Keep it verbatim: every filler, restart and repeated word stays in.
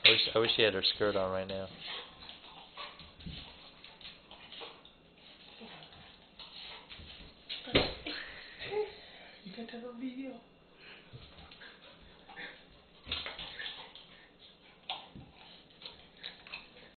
I wish I wish she had her skirt on right now. You got to have a video.